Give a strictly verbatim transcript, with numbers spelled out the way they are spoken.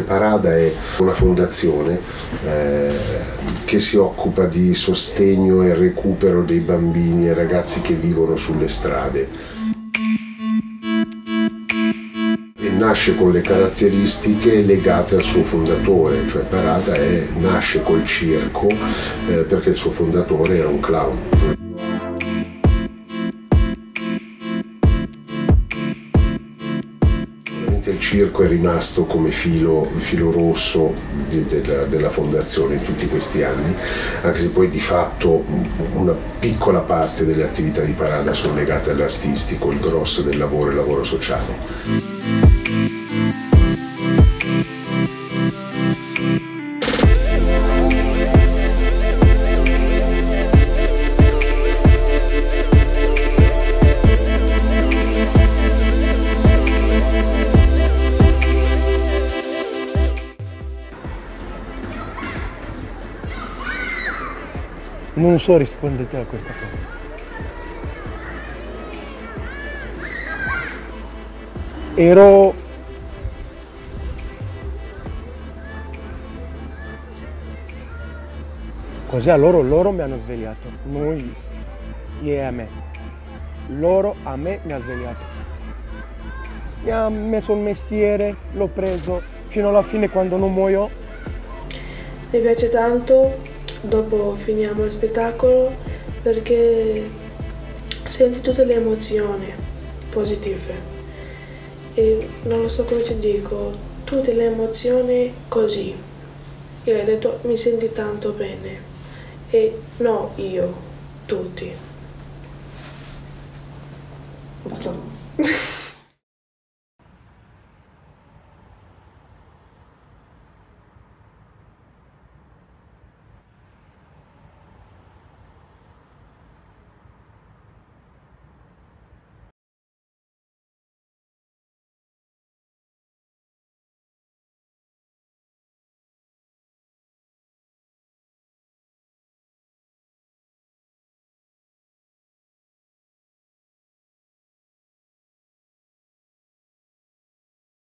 Parada è una fondazione eh, che si occupa di sostegno e recupero dei bambini e ragazzi che vivono sulle strade. E nasce con le caratteristiche legate al suo fondatore, cioè Parada è, nasce col circo eh, perché il suo fondatore era un clown. Il circo è rimasto come filo, filo rosso de, de, de, della fondazione in tutti questi anni, anche se poi di fatto una piccola parte delle attività di Parada sono legate all'artistico, il grosso del lavoro è il lavoro sociale. Non so rispondere a questa cosa. Ero così a loro, loro mi hanno svegliato, noi e a me. Loro a me mi hanno svegliato. Mi ha messo il mestiere, l'ho preso fino alla fine quando non muoio. Mi piace tanto. Dopo finiamo il spettacolo perché senti tutte le emozioni positive e non lo so come ti dico, tutte le emozioni così. E hai detto mi senti tanto bene e no io, tutti. Basta.